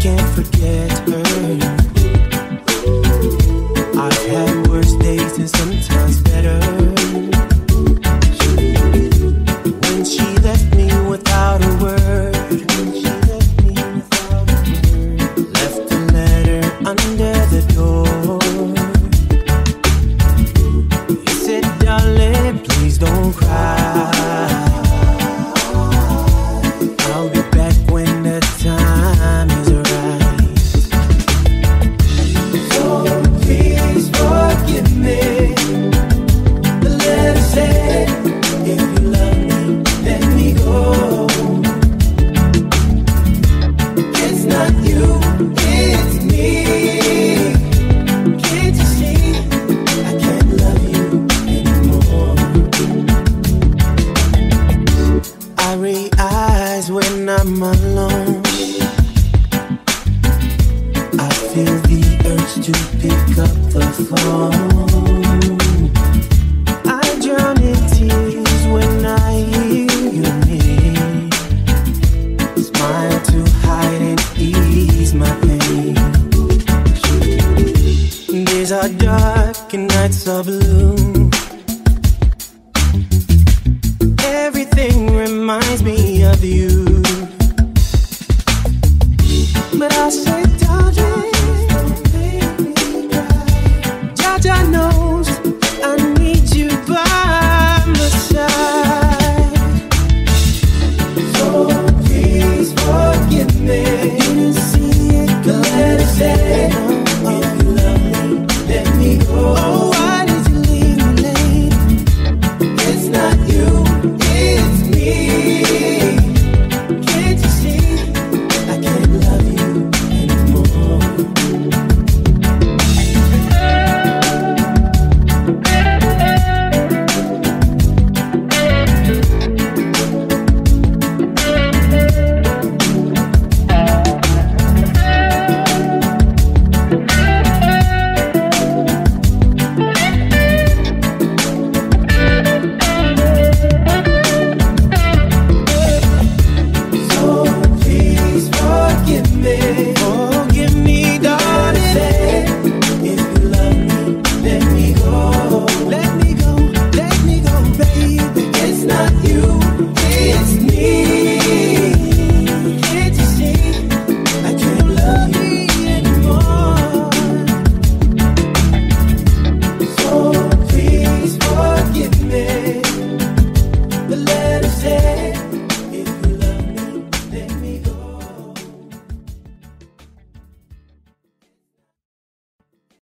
can't forget her. I've had worse days and sometimes better. When she left me without a word, left a letter under the door. He said, darling, please don't cry. I'll be back when the time is right. So please forgive me. The letter said, if you love me, let me go. It's not you, it's me. Can't you see? I can't love you anymore. I realize when I'm alone, I feel the urge to pick up the phone. I drown in tears when I hear your name. Smile to hide and ease my pain. Days are dark and nights are blue. Everything reminds me of you.